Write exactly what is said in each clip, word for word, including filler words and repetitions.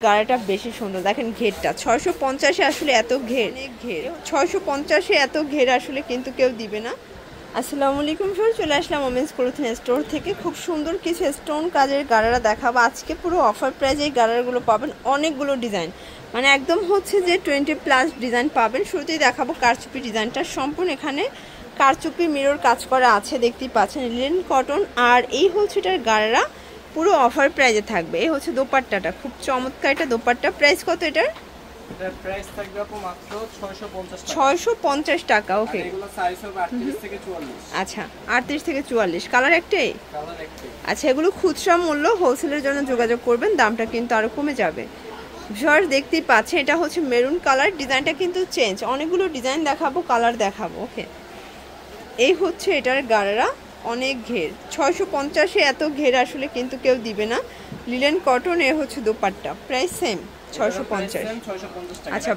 গাড়াটা বেশি সুন্দর। দেখেন ঘেরটা ছয়শো পঞ্চাশে আসলে এত ঘের ঘের ছয়শো পঞ্চাশে এত ঘের আসলে কিন্তু কেউ দিবে না। আসসালামু আলাইকুম স্যার, চলে আসলাম ওমেন্স ক্লোথিং স্টোর থেকে। খুব সুন্দর কিছু স্টোন কাজের গাড়ারা দেখাবো আজকে। পুরো অফার প্রাইজে এই গাড়ারগুলো পাবেন, অনেকগুলো ডিজাইন, মানে একদম হচ্ছে যে টোয়েন্টি প্লাস ডিজাইন পাবেন। শুরুতেই দেখাবো কারচুপি ডিজাইনটা, সম্পূর্ণ এখানে কারচুপি মিরর কাজ করা আছে, দেখতেই পাচ্ছেন লিনেন কটন। আর এই হচ্ছে এটার গাড়ারা, পুরো অফার প্রাইজে থাকবে। এই হচ্ছে দোপাট্টাটা, খুব চমৎকার এটা দোপাট্টা। প্রাইস কত এটার? এটার প্রাইস থাকবে আপু মাত্র ছয়শো পঞ্চাশ টাকা। ছয়শো পঞ্চাশ টাকা। ওকে, এগুলো সাইজ হবে আটত্রিশ থেকে চুয়াল্লিশ। আচ্ছা, আটত্রিশ থেকে চুয়াল্লিশ। কালার একটাই? কালার একটাই। আচ্ছা, এগুলো খুচরা মূল্য, হোলসেলের জন্য যোগাযোগ করবেন, দামটা কিন্তু আরো কমে যাবে। ভিউয়ার্স দেখতেই পাচ্ছেন এটা হচ্ছে মেরুন কালার, ডিজাইনটা কিন্তু চেঞ্জ, অনেকগুলো ডিজাইন দেখাবো, কালার দেখাবো। ওকে, এই হচ্ছে এটার গাড়ারা, অনেক ঘের। ছয়শো পঞ্চাশে এত ঘের আসলে কিন্তু কেউ দিবে না। লিনেন কটন, এর হচ্ছে দোপাট্টা। প্রাইস সেম ছয়শো পঞ্চাশ। আচ্ছা,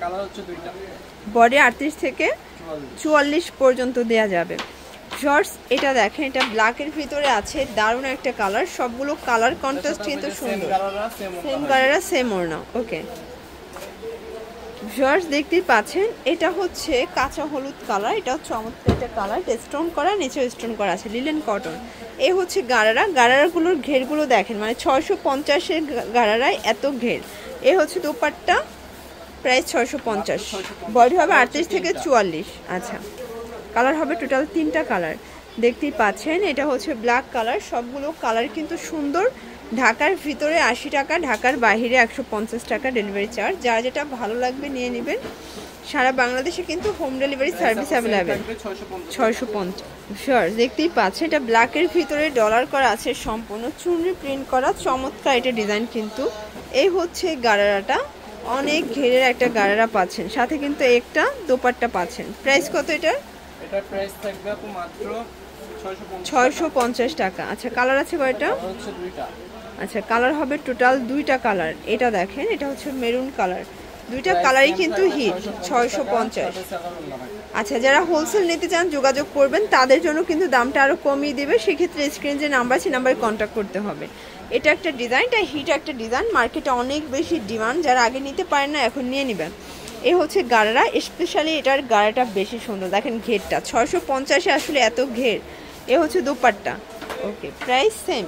বডি আটত্রিশ থেকে চুয়াল্লিশ পর্যন্ত দেয়া যাবে। শর্টস এটা দেখেন, এটা ব্ল্যাকের ভিতরে আছে, দারুণ একটা কালার। সবগুলো কালার কন্ট্রাস্ট কিন্তু সুন্দর, সেম কালাররা সেম ওড়না। ওকে শর্টস দেখতেই পাচ্ছেন, এটা হচ্ছে কাঁচা হলুদ কালার, এটা হচ্ছে চমৎকার একটা কালার, স্টোন করা, নিচে স্টোন করা আছে, লিনেন কটন। এই হচ্ছে গাড়ারা, গাড়ারাগুলোর ঘেরগুলো দেখেন, মানে ছয়শো পঞ্চাশের গাড়ারায় এত ঘের। এই হচ্ছে দোপাট্টা, প্রাইস ছয়শো পঞ্চাশ। বডি হবে আটত্রিশ থেকে চুয়াল্লিশ। আচ্ছা, কালার হবে টোটাল তিনটা কালার, দেখতেই পাচ্ছেন। এটা হচ্ছে ব্ল্যাক কালার, সবগুলো কালার কিন্তু সুন্দর। ঢাকার ভিতরে আশি টাকা, ঢাকার বাইরে একশো পঞ্চাশ টাকা ডেলিভারি চার্জ। যার যেটা ভালো লাগবে নিয়ে নেবেন। সারা বাংলাদেশে কিন্তু হোম ডেলিভারি সার্ভিস অ্যাভেলেবেল। ছয়শো পঞ্চাশ। শিওর, দেখতেই পাচ্ছেন এটা ব্ল্যাকের ভিতরে ডলার করা আছে, সম্পূর্ণ চুনরি প্রিন্ট করা, চমৎকার এটা ডিজাইন কিন্তু। এই হচ্ছে গাড়ারাটা, অনেক ঘেরের একটা গাড়ারা পাচ্ছেন, সাথে কিন্তু একটা দোপাট্টা পাচ্ছেন। প্রাইস কত এটার? এটার প্রাইস থাকবে আপু মাত্র ছয়শো পঞ্চাশ টাকা। আচ্ছা, কালার আছে কয়টা? হচ্ছে দুইটা। আচ্ছা, কালার হবে টোটাল দুইটা কালার। এটা দেখেন, এটা হচ্ছে মেরুন কালার, দুইটা কালারই কিন্তু হিট। ছয়শো পঞ্চাশ। আচ্ছা, যারা হোলসেল নিতে চান যোগাযোগ করবেন, তাদের জন্য কিন্তু দামটা আরো কমিয়ে দিবে। সেক্ষেত্রে স্ক্রিন যে নাম্বার আছে, নাম্বারে কন্ট্যাক্ট করতে হবে। এটা একটা ডিজাইন, এটা হিট একটা ডিজাইন, মার্কেটে অনেক বেশি ডিমান্ড, যারা আগে নিতে পারেন না এখন নিয়ে নেবেন। এই হচ্ছে গাড়ারা, স্পেশালি এটার গাড়াটা বেশি সুন্দর। দেখেন ঘেরটা ছয়শো পঞ্চাশে আসলে এত ঘের। এ হচ্ছে দোপাট্টা। ওকে, প্রাইস সেম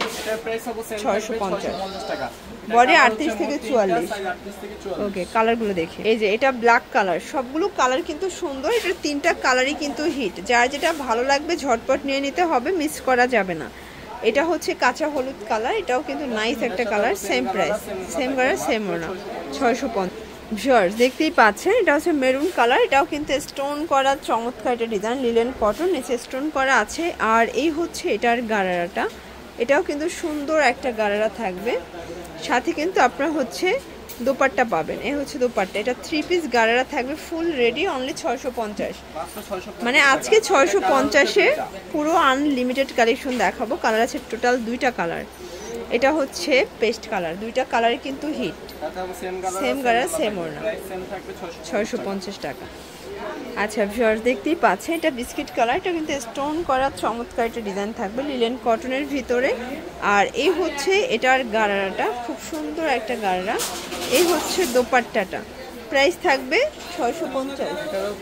ছয়শো পঞ্চাশ। বডি আটত্রিশ থেকে চুয়াল্লিশ। ওকে, কালারগুলো দেখি। এই যে এটা ব্ল্যাক কালার, সবগুলো কালার কিন্তু সুন্দর। এটার তিনটা কালারই কিন্তু হিট, যার যেটা ভালো লাগবে ঝটপট নিয়ে নিতে হবে, মিস করা যাবে না। এটা হচ্ছে কাঁচা হলুদ কালার, এটাও কিন্তু নাইস একটা colour. Same price, same colour, same ওড়না, ছয়শো পঞ্চাশ। ভিউয়ার্স দেখতেই পাচ্ছেন, এটা হচ্ছে মেরুন কালার, এটাও কিন্তু স্টোন করা, চমৎকার এটা ডিজাইন, লিনেন কটন, নিচে স্টোন করা আছে। আর এই হচ্ছে এটার গাড়ারাটা, এটাও কিন্তু সুন্দর একটা গাড়ারা থাকবে, সাথে কিন্তু আপনারা হচ্ছে দোপাট্টা পাবেন। এই হচ্ছে দোপাট্টা, এটা থ্রি পিস গাড়ারা থাকবে, ফুল রেডি, অনলি ছয়শো পঞ্চাশ। মানে আজকে ছয়শো পঞ্চাশে পুরো আনলিমিটেড কালেকশন দেখাবো। কালার আছে টোটাল দুইটা কালার। এটা হচ্ছে পেস্ট কালার, দুইটা কালারই কিন্তু হিট, সেম কালার, সেম ওড়না, ছয়শো পঞ্চাশ টাকা। আচ্ছা ভিউয়ার্স দেখতেই পাচ্ছেন, এটা বিস্কিট কালার, এটা কিন্তু স্টোন করা, চমৎকার একটা ডিজাইন থাকবে, লিনেন কটনের ভিতরে। আর এই হচ্ছে এটার গাড়ারাটা, খুব সুন্দর একটা গাড়ারা। এই হচ্ছে দোপাট্টাটা, প্রাইস থাকবে ছয়শো পঞ্চাশ।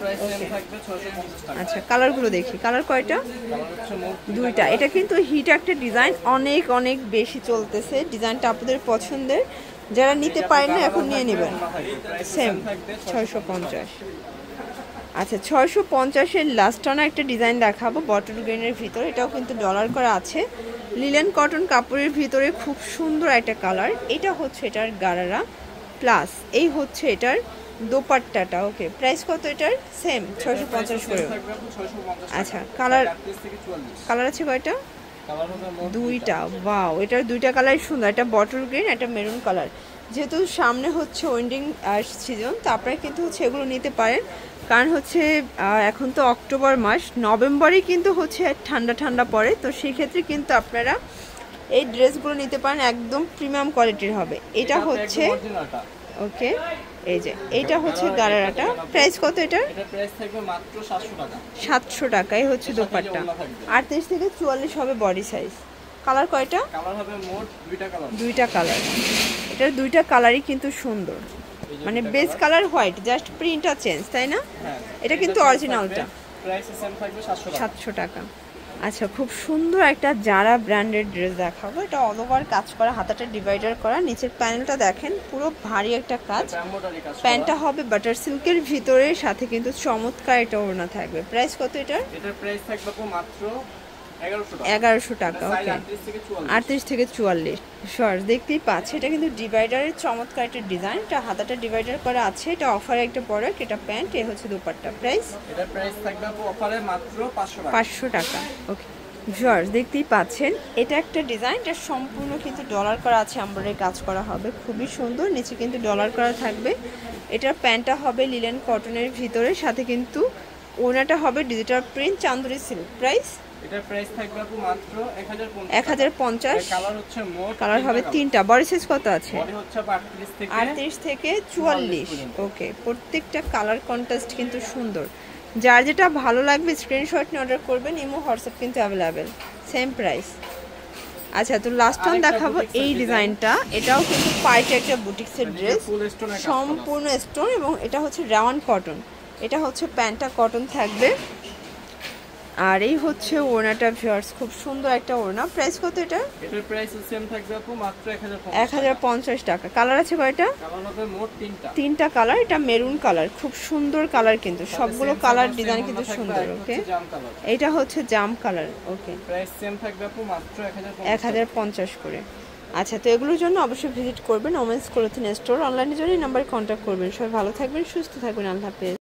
আচ্ছা, কালারগুলো দেখি, কালার কয়টা? দুইটা। এটা কিন্তু হিট একটা ডিজাইন, অনেক অনেক বেশি চলতেছে, ডিজাইনটা আপনাদের পছন্দের, যারা নিতে পারেন না এখন নিয়ে নেবেন। সেম ছয়শো পঞ্চাশ। আচ্ছা, ছয়শো পঞ্চাশের লাস্ট টানা একটা ডিজাইন দেখাবো, বটল গ্রিনের ভিতরে, এটাও কিন্তু ডলার করা আছে, লিনেন কটন কাপড়ের ভিতরে, খুব সুন্দর একটা কালার। এটা হচ্ছে এটার গাড়ারা, প্লাস এই হচ্ছে এটার দোপাট্টাটা। ওকে, প্রাইস কত এটার? সেম ছয়শো পঞ্চাশ করে। আচ্ছা, কালার কালার আছে কয়টা? দুইটা। ওয়াও, এটার দুইটা কালার সুন্দর, একটা বটল গ্রিন, একটা মেরুন কালার। যেহেতু সামনে হচ্ছে উইন্ডিং সিজন, তো আপনারা কিন্তু হচ্ছে এগুলো নিতে পারেন, কারণ হচ্ছে এখন তো অক্টোবর মাস, নভেম্বরে কিন্তু হচ্ছে ঠান্ডা ঠান্ডা পড়ে, তো সেক্ষেত্রে কিন্তু আপনারা এই ড্রেসগুলো নিতে পারেন, একদম প্রিমিয়াম কোয়ালিটির হবে। এটা হচ্ছে ওকে, এই যে এইটা হচ্ছে গাড়ারাটা, প্রাইস কত এটার? এটার প্রাইস থাকবে মাত্র সাতশো টাকা। সাতশো টাকা। এই হচ্ছে দোপাট্টা, আটত্রিশ থেকে চুয়াল্লিশ হবে বডি সাইজ। কালার কয়টা? কালার হবে মোট দুইটা কালার। দুইটা কালার। এটার দুইটা কালারই কিন্তু সুন্দর, মানে বেস কালার হোয়াইট, জাস্ট প্রিন্টটা চেঞ্জ, তাই না? এটা কিন্তু অরিজিনালটা। প্রাইস সেম থাকবে সাতশো টাকা। আচ্ছা, খুব সুন্দর একটা জারা ব্র্যান্ডের ড্রেস দেখাবো। এটা অল ওভার কাজ করা, হাতাটা ডিভাইডার করা, নিচের প্যানেলটা দেখেন পুরো ভারী একটা কাজ। প্যান্টটা হবে বাটার সিল্কের ভিতরে, সাথে কিন্তু চমৎকার এটা ওড়না থাকবে। প্রাইস কত এটার? এটার প্রাইস থাকবে মাত্র এগারোশো টাকা। ওকে, আটত্রিশ থেকে চুয়াল্লিশ। শর্টস দেখতেই পাচ্ছে, এটা কিন্তু ডিভাইডারের চমৎকার একটা ডিজাইন। এটা হাতাটা ডিভাইডার করা আছে, এটা অফারে একটা প্রোডাক্ট, এটা প্যান্ট, এ হচ্ছে দুপাট্টা। প্রাইস? এটার প্রাইস থাকবে অফারে মাত্র পাঁচশো টাকা। পাঁচশো টাকা। ওকে, শর্টস দেখতেই পাচ্ছেন, এটা একটা ডিজাইন, এটা সম্পূর্ণ কিন্তু ডলার করা আছে, এমব্রয়ডারি কাজ করা হবে, খুবই সুন্দর। নিচে কিন্তু ডলার করা থাকবে। এটার প্যান্টটা হবে লিলেন কটনের ভিতরে, সাথে কিন্তু ওনাটা হবে digital print Chanderi silk. Price? এটার প্রাইস থাকবে আপু মাত্র এক হাজার পঞ্চাশ। কালার হচ্ছে মোট কালার হবে তিনটা। বডি সাইজ কত আছে? বডি হচ্ছে আটত্রিশ থেকে আটত্রিশ থেকে চুয়াল্লিশ। ওকে, প্রত্যেকটা কালার কন্ট্রাস্ট কিন্তু সুন্দর। যার যেটা ভালো লাগবে স্ক্রিনশট নিয়ে অর্ডার করবেন, ইমো হোয়াটসঅ্যাপ কিন্তু অ্যাভেলেবেল, সেম প্রাইস। আচ্ছা, তো লাস্ট টাইম দেখাবো এই ডিজাইনটা। এটাও কিন্তু পার্টি একটা বুটিক্সের ড্রেস, সম্পূর্ণ স্টোন, এবং এটা হচ্ছে রাউন্ড কটন। এটা হচ্ছে প্যান্টটা কটন থাকবে, আর এই হচ্ছে ওড়নাটা। ভিউয়ার্স, খুব সুন্দর একটা ওড়না। প্রাইস কত এটা? এটার প্রাইস সেম থাকবে আপু মাত্র এক হাজার পঞ্চাশ টাকা। কালার আছে কয়টা? কালার হবে মোট তিনটা। তিনটা কালার। এটা মেরুন কালার, খুব সুন্দর কালার, কিন্তু সবগুলো কালার ডিজাইন কিন্তু সুন্দর। ওকে, এটা হচ্ছে জাম কালার। ওকে, প্রাইস সেম থাকবে আপু মাত্র এক হাজার পঞ্চাশ করে। আচ্ছা, তো এগুলোর জন্য অবশ্যই ভিজিট করবেন ওমেন্স ক্লোথিং স্টোর। অনলাইনের জন্য এই নাম্বারে কন্ট্যাক্ট করবেন। সবাই ভালো থাকবেন, সুস্থ থাকবেন। আল্লাহ হাফেজ।